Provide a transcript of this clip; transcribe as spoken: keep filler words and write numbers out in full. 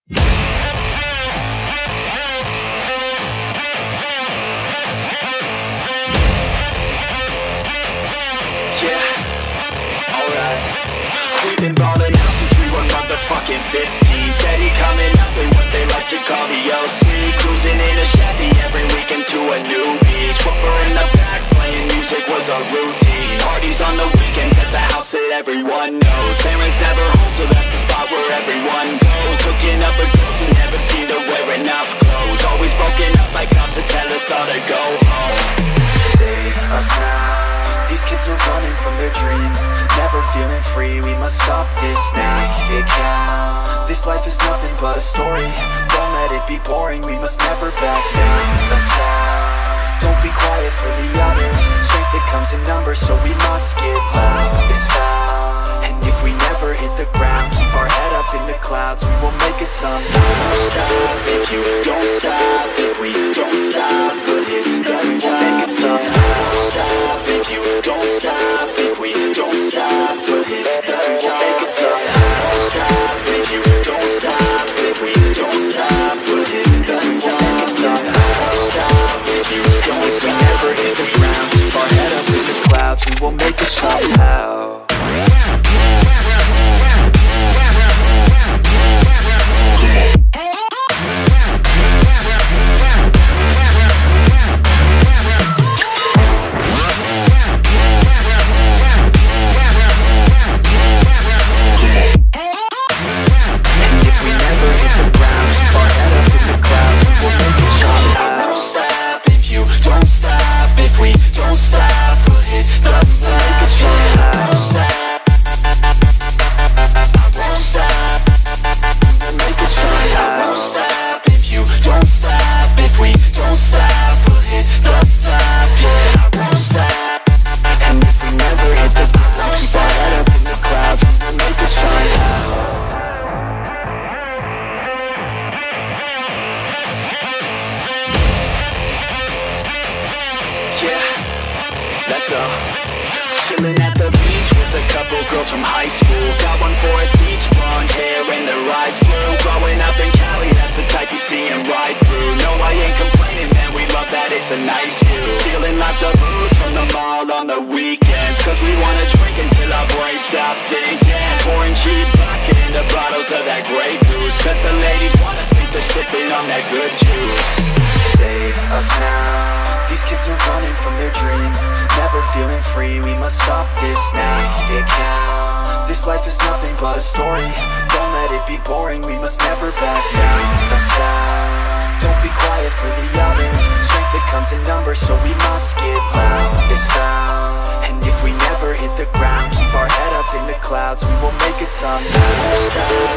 We've been ballin' out since we were motherfucking fifteen. Steady coming up in what they like to call the O C. Cruising in a Chevy every weekend to a new beach. Woofer in the back playing music was our routine. Parties on the weekends at the house that everyone knows. Parents never home, so that's the spot where everyone goes. Hooking up with girls who never seem to wear enough clothes. Always broken up by cops that tell us all to go home. Save us now. These kids are running from their dreams, never feeling free. We must stop this, make it count. This life is nothing but a story. Don't let it be boring. We must never back down. The sound. Don't be quiet for the others. Strength that comes in numbers, so we must get loud. Is found. And if we never hit the ground, keep our head up in the clouds. We will make it somehow. Don't stop if you don't stop. If we don't stop, we'll hit the top. We will make it somehow. Don't stop if you don't stop. If we don't stop, we'll hit the top. We will make it somehow. Don't stop if you don't stop. If we don't stop, we'll hit the top. We will make it somehow. Don't stop if you don't stop. If we never hit the ground, keep our head up in the clouds. We will make it somehow. Let's go. Chillin' at the beach with a couple girls from high school. Got one for us each, blonde hair and their eyes blue. Growing up in Cali, that's the type you see and ride through. No, I ain't complaining, man, we love that, it's a nice view. Feeling lots of booze from the mall on the weekends, cause we wanna drink until our brains stop thinking. Pouring cheap vodka into bottles of that Grey Goose, cause the ladies wanna think they're sipping on that good juice. Save us now. These kids are running from their dreams, never feeling free. We must stop this, make it count. This life is nothing but a story. Don't let it be boring. We must never back down. The sound. Don't be quiet for the others. Strength that comes in numbers, so we must get loud. Is found. And if we never hit the ground, keep our head up in the clouds. We will make it somehow. Stop